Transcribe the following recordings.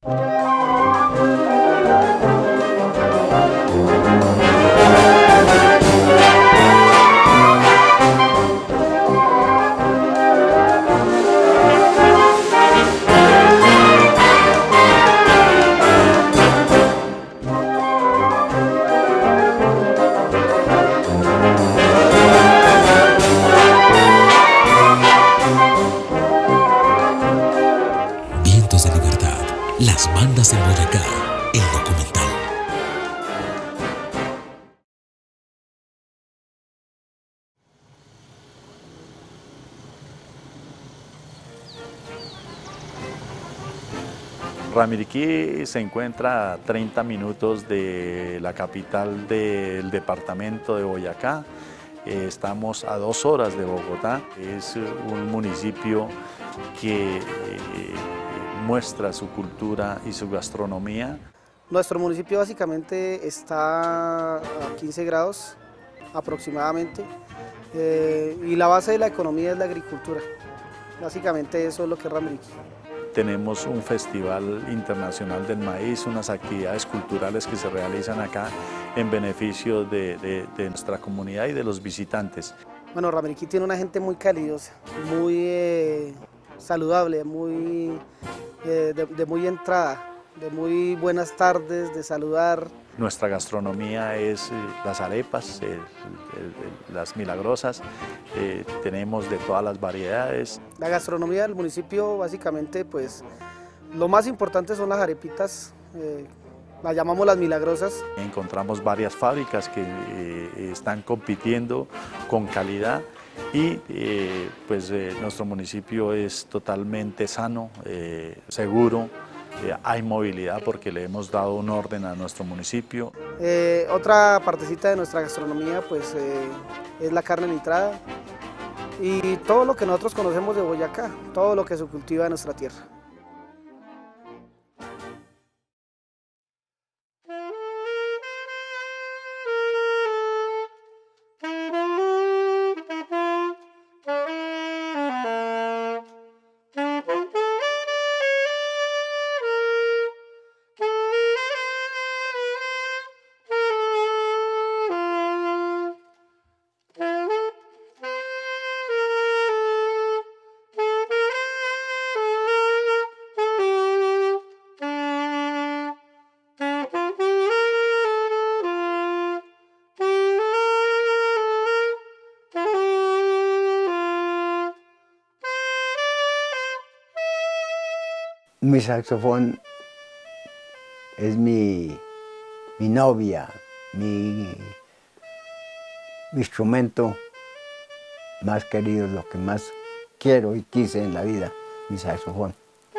Las bandas en Boyacá, el documental. Ramiriquí se encuentra a 30 minutos de la capital del departamento de Boyacá. Estamos a 2 horas de Bogotá. Es un municipio que muestra su cultura y su gastronomía. Nuestro municipio básicamente está a 15 grados aproximadamente y la base de la economía es la agricultura. Básicamente eso es lo que es Ramiriquí. Tenemos un festival internacional del maíz, unas actividades culturales que se realizan acá en beneficio de nuestra comunidad y de los visitantes. Bueno, Ramiriquí tiene una gente muy calidosa, muy saludable, de muy entrada, de muy buenas tardes, de saludar. Nuestra gastronomía es las arepas, las milagrosas, tenemos de todas las variedades. La gastronomía del municipio básicamente pues lo más importante son las arepitas, las llamamos las milagrosas. Encontramos varias fábricas que están compitiendo con calidad y nuestro municipio es totalmente sano, seguro. Hay movilidad porque le hemos dado un orden a nuestro municipio. Otra partecita de nuestra gastronomía pues, es la carne nitrada y todo lo que nosotros conocemos de Boyacá, todo lo que se cultiva en nuestra tierra. Mi saxofón es mi novia, mi instrumento más querido, lo que más quiero y quise en la vida, mi saxofón.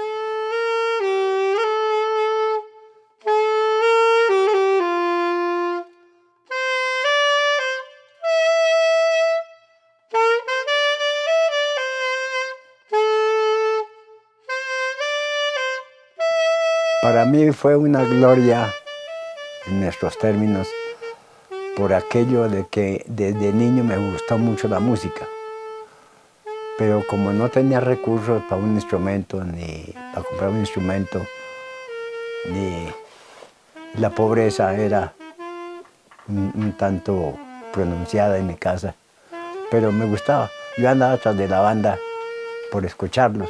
Para mí fue una gloria, en nuestros términos, por aquello de que desde niño me gustó mucho la música. Pero como no tenía recursos para un instrumento, ni para comprar un instrumento, ni la pobreza era un tanto pronunciada en mi casa, pero me gustaba. Yo andaba atrás de la banda por escucharlos.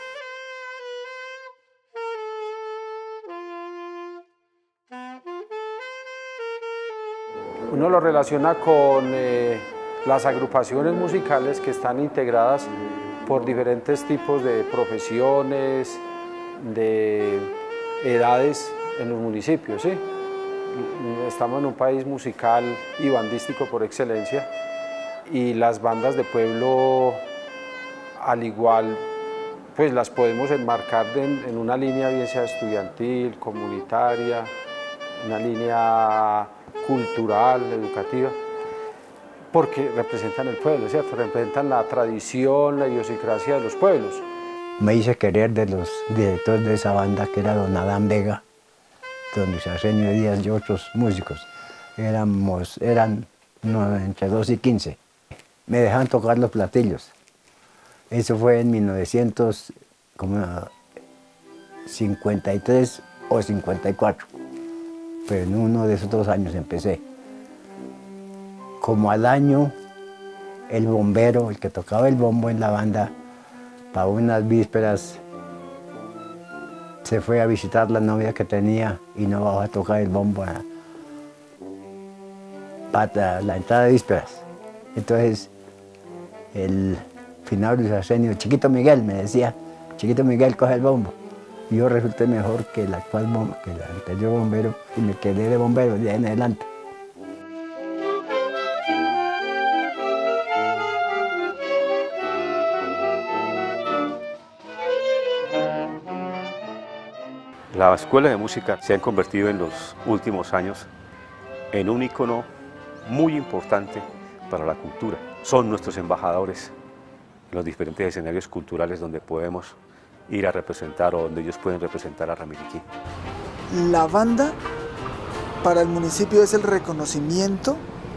Uno lo relaciona con las agrupaciones musicales que están integradas por diferentes tipos de profesiones, de edades en los municipios, ¿sí? Estamos en un país musical y bandístico por excelencia y las bandas de pueblo, al igual, pues las podemos enmarcar en una línea bien sea estudiantil, comunitaria, una línea cultural, educativa, porque representan el pueblo, ¿cierto? Representan la tradición, la idiosincrasia de los pueblos. Me hice querer de los directores de esa banda, que era don Adán Vega, don Luis Arsenio Díaz y otros músicos. Eran entre 2 y 15. Me dejaban tocar los platillos. Eso fue en 1900, como 53 o 54, pero en uno de esos 2 años empecé. Como al año, el bombero, el que tocaba el bombo en la banda, para unas vísperas, se fue a visitar la novia que tenía y no bajó a tocar el bombo para la entrada de vísperas. Entonces, el Finario Arsenio, Chiquito Miguel, me decía, Chiquito Miguel, coge el bombo. Y yo resulté mejor que el actual bombo, que el anterior bombero, y me quedé de bombero de ahí en adelante. La Escuela de Música se ha convertido en los últimos años en un ícono muy importante para la cultura. Son nuestros embajadores en los diferentes escenarios culturales donde podemos ir a representar o donde ellos pueden representar a Ramiriquí. La banda para el municipio es el reconocimiento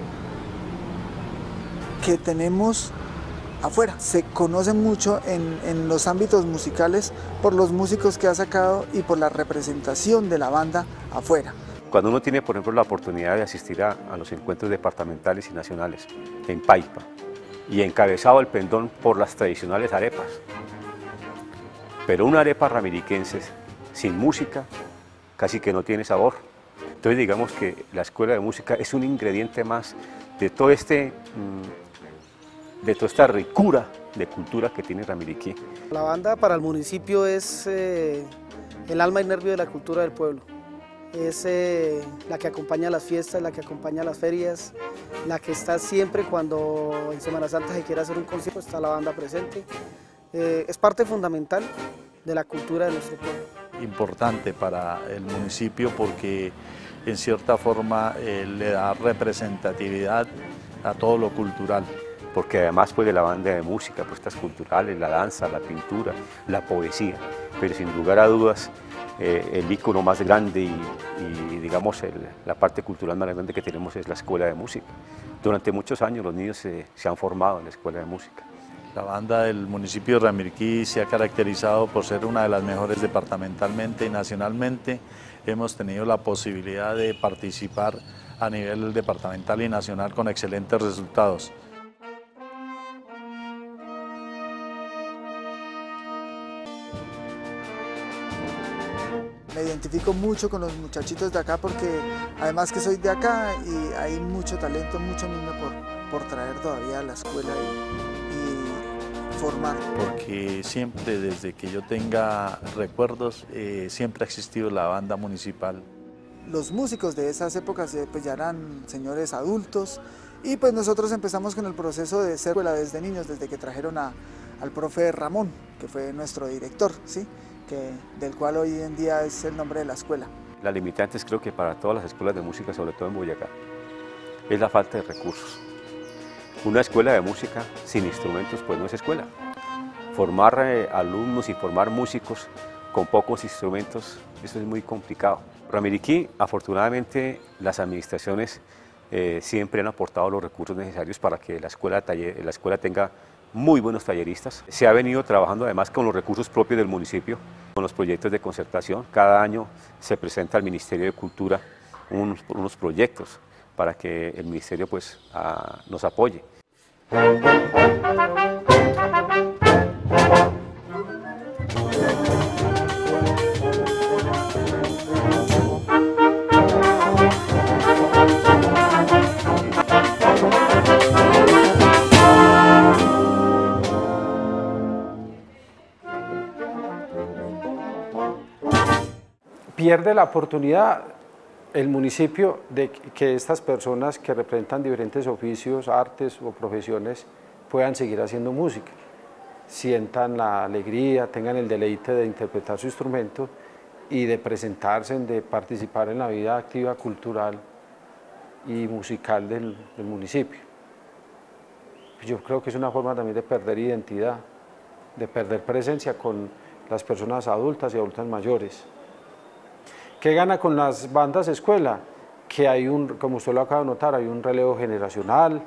que tenemos afuera. Se conoce mucho en los ámbitos musicales por los músicos que ha sacado y por la representación de la banda afuera. Cuando uno tiene, por ejemplo, la oportunidad de asistir a los encuentros departamentales y nacionales en Paipa y encabezado el pendón por las tradicionales arepas, pero una arepa ramiriquense sin música casi que no tiene sabor. Entonces digamos que la Escuela de Música es un ingrediente más de todo de toda esta ricura de cultura que tiene Ramiriquí. La banda para el municipio es el alma y nervio de la cultura del pueblo. Es la que acompaña las fiestas, la que acompaña las ferias, la que está siempre cuando en Semana Santa se quiere hacer un concierto, está la banda presente. Es parte fundamental de la cultura de nuestro pueblo. Importante para el municipio porque en cierta forma le da representatividad a todo lo cultural. Porque además pues, de la banda de música, puestas culturales, la danza, la pintura, la poesía, pero sin lugar a dudas el ícono más grande y digamos la parte cultural más grande que tenemos es la Escuela de Música. Durante muchos años los niños se han formado en la Escuela de Música. La banda del municipio de Ramiriquí se ha caracterizado por ser una de las mejores departamentalmente y nacionalmente. Hemos tenido la posibilidad de participar a nivel departamental y nacional con excelentes resultados. Me identifico mucho con los muchachitos de acá porque además que soy de acá y hay mucho talento, mucho niño por traer todavía a la escuela y formar. Porque siempre, desde que yo tenga recuerdos, siempre ha existido la banda municipal. Los músicos de esas épocas pues ya eran señores adultos y pues nosotros empezamos con el proceso de ser escuela desde niños, desde que trajeron al profe Ramón, que fue nuestro director, ¿sí? Del cual hoy en día es el nombre de la escuela. La limitante creo que para todas las escuelas de música, sobre todo en Boyacá, es la falta de recursos. Una escuela de música sin instrumentos pues no es escuela. Formar alumnos y formar músicos con pocos instrumentos, eso es muy complicado. Ramiriquí, afortunadamente, las administraciones siempre han aportado los recursos necesarios para que la escuela tenga muy buenos talleristas. Se ha venido trabajando además con los recursos propios del municipio, con los proyectos de concertación. Cada año se presenta al Ministerio de Cultura unos proyectos para que el Ministerio pues, nos apoye. Pierde la oportunidad el municipio de que estas personas que representan diferentes oficios, artes o profesiones puedan seguir haciendo música, sientan la alegría, tengan el deleite de interpretar su instrumento y de presentarse, de participar en la vida activa, cultural y musical del municipio. Yo creo que es una forma también de perder identidad, de perder presencia con las personas adultas y adultas mayores. ¿Qué gana con las bandas escuela? Que hay como usted lo acaba de notar, hay un relevo generacional,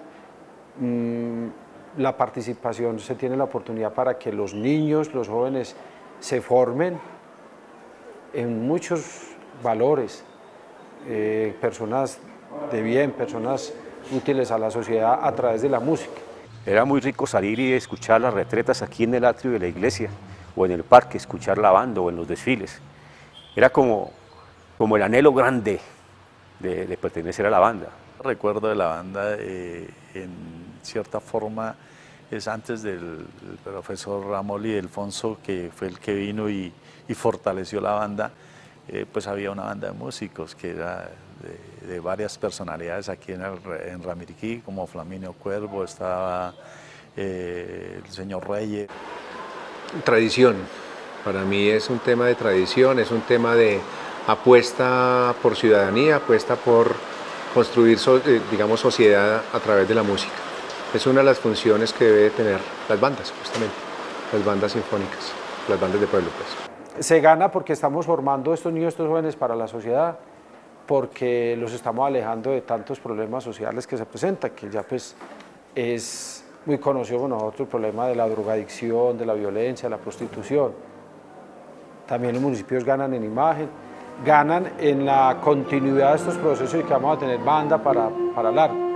la participación, se tiene la oportunidad para que los niños, los jóvenes se formen en muchos valores, personas de bien, personas útiles a la sociedad a través de la música. Era muy rico salir y escuchar las retretas aquí en el atrio de la iglesia, o en el parque, escuchar la banda o en los desfiles. Era como el anhelo grande de pertenecer a la banda. Recuerdo de la banda, en cierta forma, es antes del profesor Ramón y Delfonso, que fue el que vino y fortaleció la banda. Pues había una banda de músicos que era de varias personalidades aquí en Ramiriquí, como Flaminio Cuervo, estaba el señor Reyes. Tradición, para mí es un tema de tradición, es un tema de apuesta por ciudadanía, apuesta por construir, digamos, sociedad a través de la música. Es una de las funciones que debe tener las bandas, justamente, las bandas sinfónicas, las bandas de pueblo, pues. Se gana porque estamos formando estos niños, estos jóvenes para la sociedad, porque los estamos alejando de tantos problemas sociales que se presentan, que ya pues es muy conocido por nosotros el problema de la drogadicción, de la violencia, de la prostitución. También los municipios ganan en imagen, ganan en la continuidad de estos procesos y que vamos a tener banda para largo.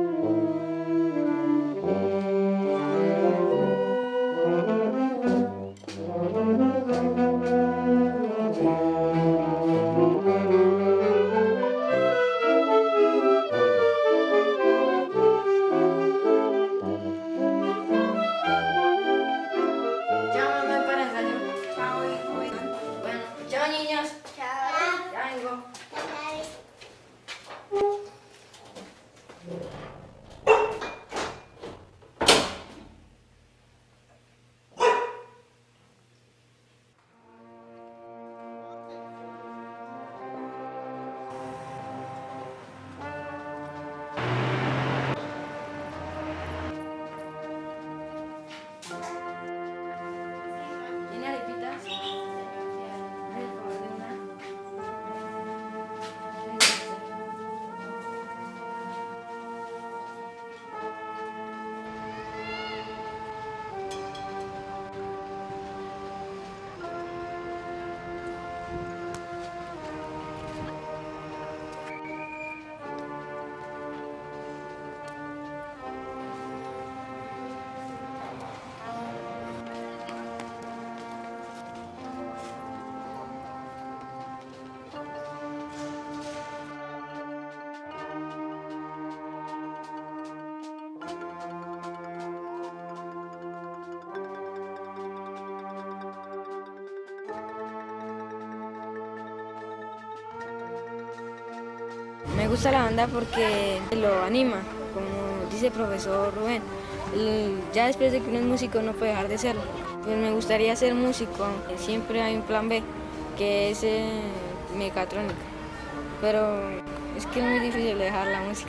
Me gusta la banda porque lo anima, como dice el profesor Rubén. Ya después de que uno es músico no puede dejar de serlo. Pues me gustaría ser músico, siempre hay un plan B, que es mecatrónica. Pero es que es muy difícil dejar la música.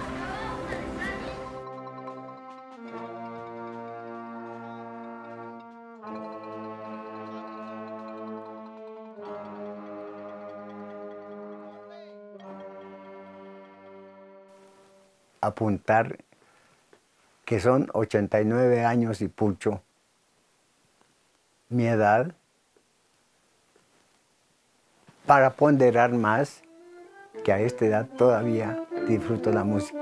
Apuntar que son 89 años y pucho, mi edad, para ponderar más que a esta edad todavía disfruto la música.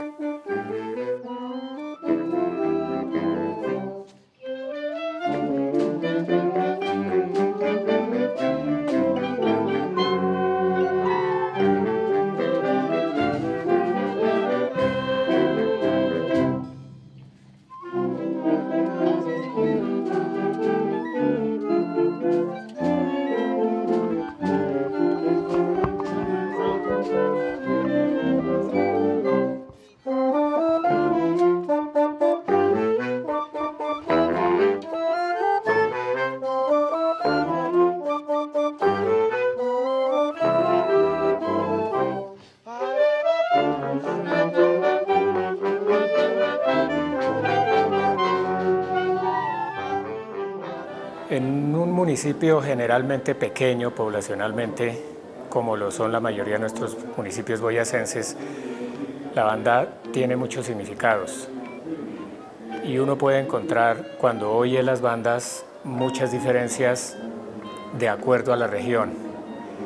En un municipio generalmente pequeño poblacionalmente, como lo son la mayoría de nuestros municipios boyacenses, la banda tiene muchos significados y uno puede encontrar cuando oye las bandas muchas diferencias de acuerdo a la región.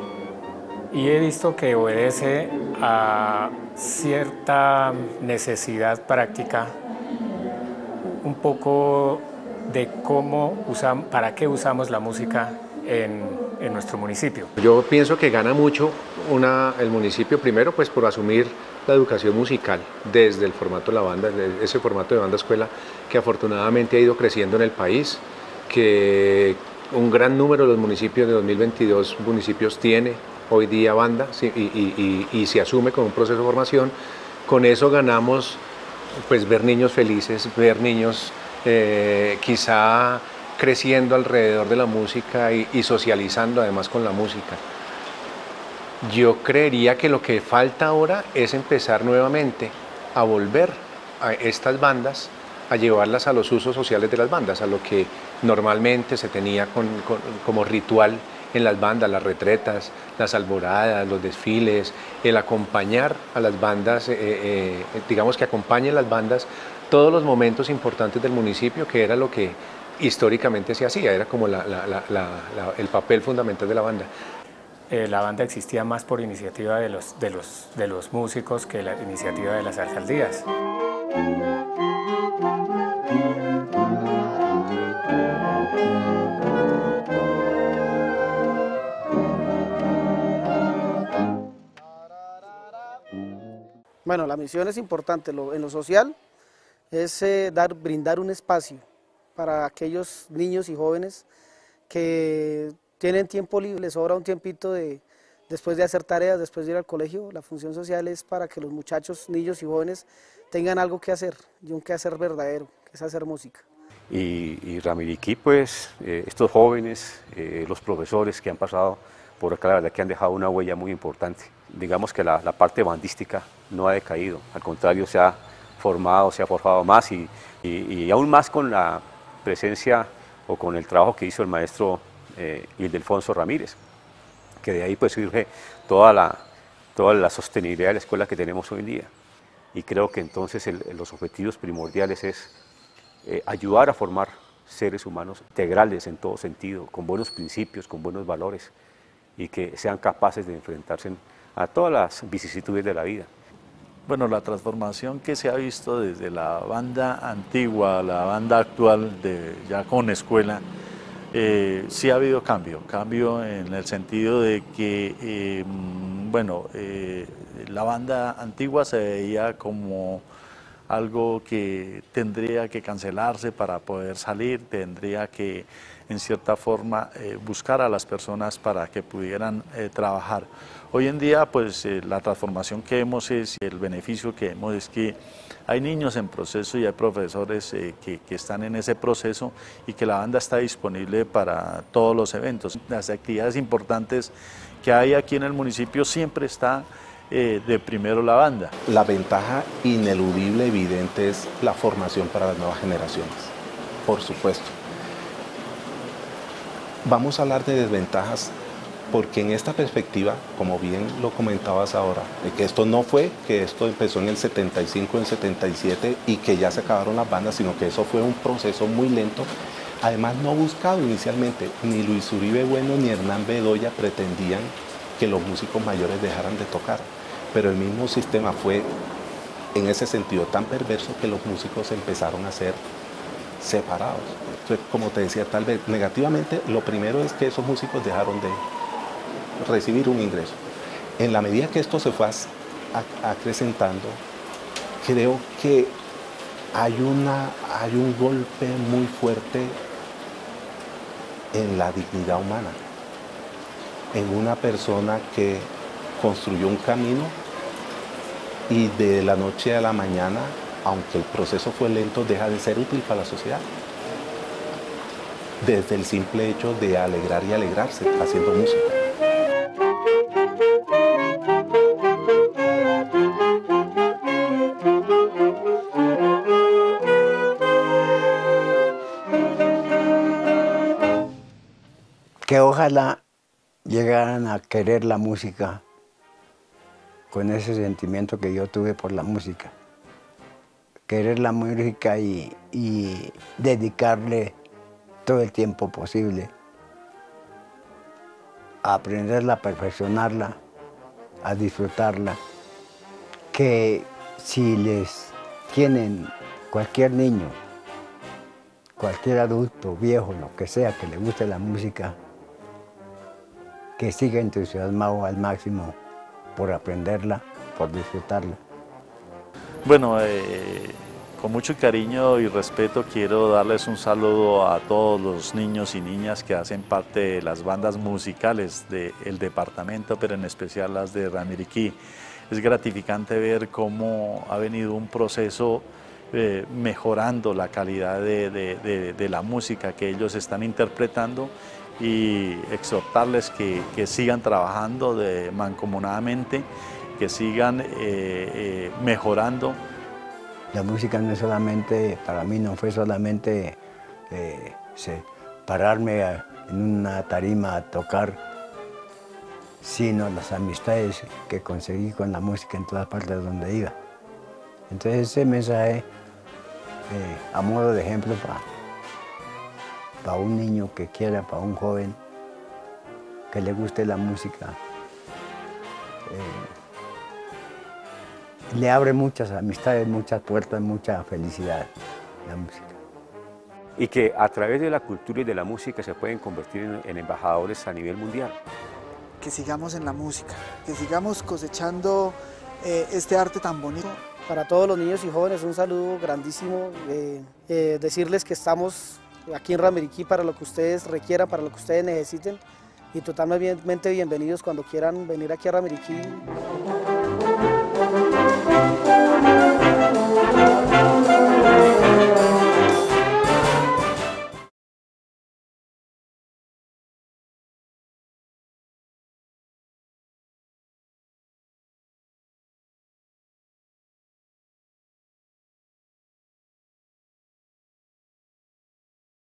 y he visto que obedece a cierta necesidad práctica, un poco de para qué usamos la música en nuestro municipio. Yo pienso que gana mucho el municipio, primero pues por asumir la educación musical desde el formato de la banda, ese formato de banda escuela que afortunadamente ha ido creciendo en el país, que un gran número de los municipios de 2022 municipios tiene hoy día banda y se asume con un proceso de formación. Con eso ganamos pues ver niños felices, ver niños quizá creciendo alrededor de la música y socializando además con la música. Yo creería que lo que falta ahora es empezar nuevamente a volver a estas bandas, a llevarlas a los usos sociales de las bandas, a lo que normalmente se tenía como ritual en las bandas, las retretas, las alboradas, los desfiles, el acompañar a las bandas, digamos que acompañen las bandas todos los momentos importantes del municipio, que era lo que históricamente se hacía, era como el papel fundamental de la banda. La banda existía más por iniciativa de los músicos que la iniciativa de las alcaldías. Bueno, la misión es importante. En lo social es brindar un espacio para aquellos niños y jóvenes que tienen tiempo libre, les sobra un tiempito después de hacer tareas, después de ir al colegio. La función social es para que los muchachos, niños y jóvenes tengan algo que hacer, y un quehacer verdadero, que es hacer música. Y Ramiriquí, pues, estos jóvenes, los profesores que han pasado por acá, la verdad que han dejado una huella muy importante. Digamos que la parte bandística no ha decaído, al contrario se ha formado, se ha forjado más y aún más con la presencia o con el trabajo que hizo el maestro Ildefonso Ramírez, que de ahí pues surge toda la sostenibilidad de la escuela que tenemos hoy en día. Y creo que entonces los objetivos primordiales es ayudar a formar seres humanos integrales en todo sentido, con buenos principios, con buenos valores, y que sean capaces de enfrentarse a todas las vicisitudes de la vida. Bueno, la transformación que se ha visto desde la banda antigua a la banda actual, ya con escuela, sí ha habido cambio en el sentido de que, la banda antigua se veía como algo que tendría que cancelarse para poder salir, tendría que, en cierta forma, buscar a las personas para que pudieran trabajar. Hoy en día, pues, la transformación que vemos y el beneficio que vemos es que hay niños en proceso y hay profesores que están en ese proceso y que la banda está disponible para todos los eventos. Las actividades importantes que hay aquí en el municipio siempre está de primero la banda. La ventaja ineludible, evidente, es la formación para las nuevas generaciones, por supuesto. Vamos a hablar de desventajas porque en esta perspectiva, como bien lo comentabas ahora, de que esto no fue que esto empezó en el 75, en el 77 y que ya se acabaron las bandas, sino que eso fue un proceso muy lento, además no buscado inicialmente. Ni Luis Uribe Bueno ni Hernán Bedoya pretendían que los músicos mayores dejaran de tocar, pero el mismo sistema fue en ese sentido tan perverso que los músicos empezaron a ser separados. Entonces, como te decía, tal vez negativamente, lo primero es que esos músicos dejaron de recibir un ingreso. En la medida que esto se fue acrecentando, creo que hay un golpe muy fuerte en la dignidad humana, en una persona que construyó un camino y de la noche a la mañana, aunque el proceso fue lento, deja de ser útil para la sociedad. Desde el simple hecho de alegrar y alegrarse haciendo música. Que ojalá llegaran a querer la música con ese sentimiento que yo tuve por la música. Querer la música y dedicarle todo el tiempo posible a aprenderla, a perfeccionarla a disfrutarla, que si les tienen cualquier niño, cualquier adulto, viejo, lo que sea, que le guste la música, que siga entusiasmado al máximo por aprenderla, por disfrutarla. Bueno, con mucho cariño y respeto quiero darles un saludo a todos los niños y niñas que hacen parte de las bandas musicales del departamento, pero en especial las de Ramiriquí. Es gratificante ver cómo ha venido un proceso mejorando la calidad de la música que ellos están interpretando y exhortarles que sigan trabajando mancomunadamente, que sigan mejorando. La música no es solamente, para mí no fue solamente pararme en una tarima a tocar, sino las amistades que conseguí con la música en todas partes donde iba. Entonces ese mensaje, a modo de ejemplo para un niño que quiera, para un joven que le guste la música, le abre muchas amistades, muchas puertas, mucha felicidad la música. Y que a través de la cultura y de la música se pueden convertir en embajadores a nivel mundial. Que sigamos en la música, que sigamos cosechando este arte tan bonito. Para todos los niños y jóvenes un saludo grandísimo, decirles que estamos aquí en Ramiriquí para lo que ustedes requieran, para lo que ustedes necesiten y totalmente bienvenidos cuando quieran venir aquí a Ramiriquí.